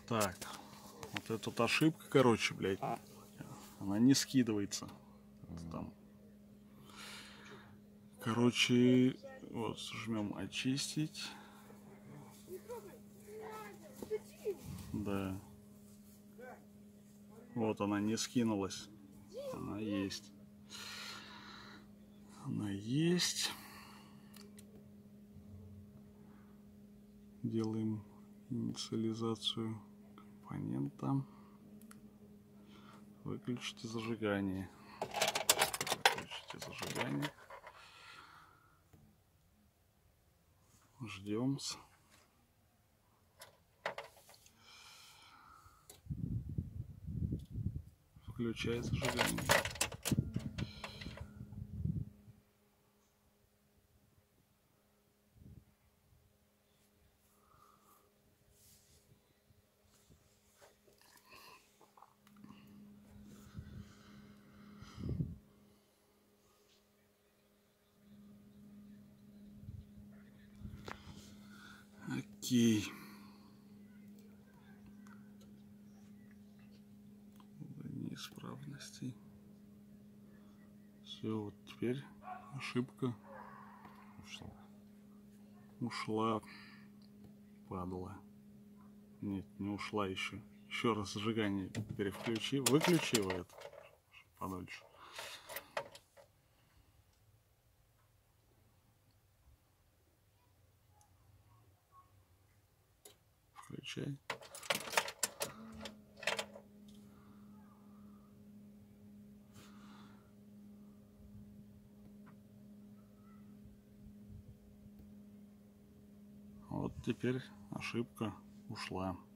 Так, вот эта вот ошибка, короче, блядь, она не скидывается. Там. Короче, вот жмем очистить. Да. Вот она не скинулась. Она есть. Она есть. Делаем инициализацию компонента. Выключите зажигание. Выключите зажигание. Ждем. Включай зажигание. Окей. Неисправностей. Все, вот теперь ошибка ушла. Падла. Нет, не ушла еще. Еще раз зажигание переключи. Выключи его это подольше. Включай. Вот теперь ошибка ушла.